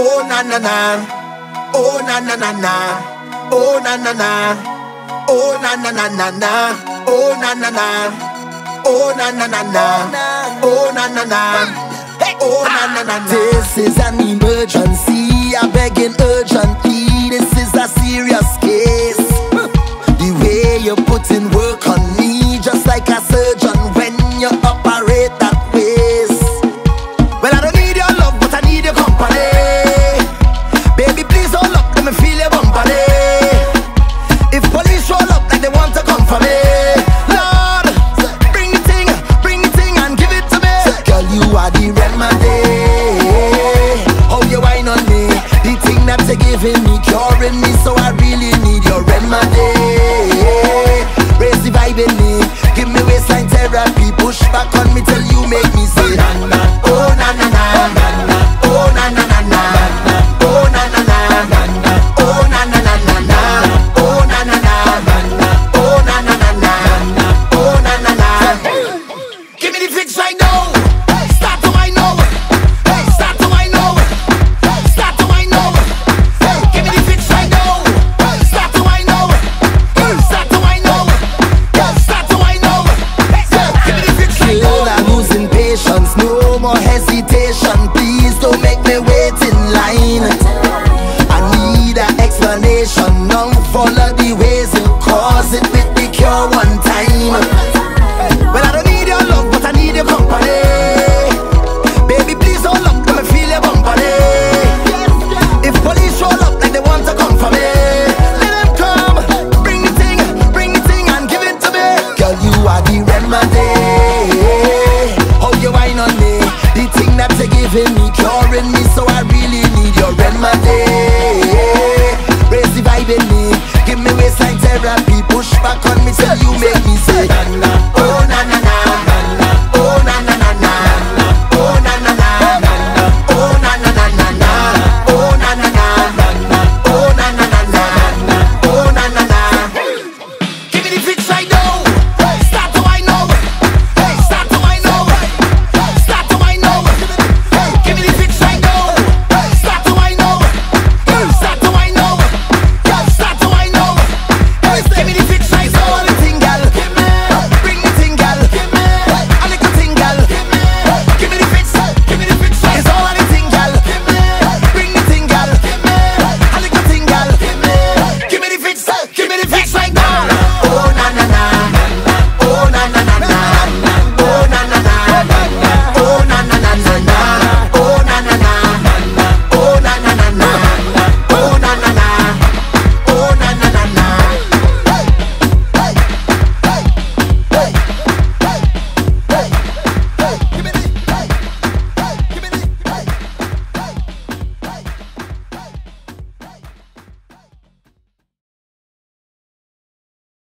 Oh na na na, oh na na na na, oh na na na, oh na na na na na, oh na na na, oh na na na na, oh na na na, oh na na na. This is an emergency.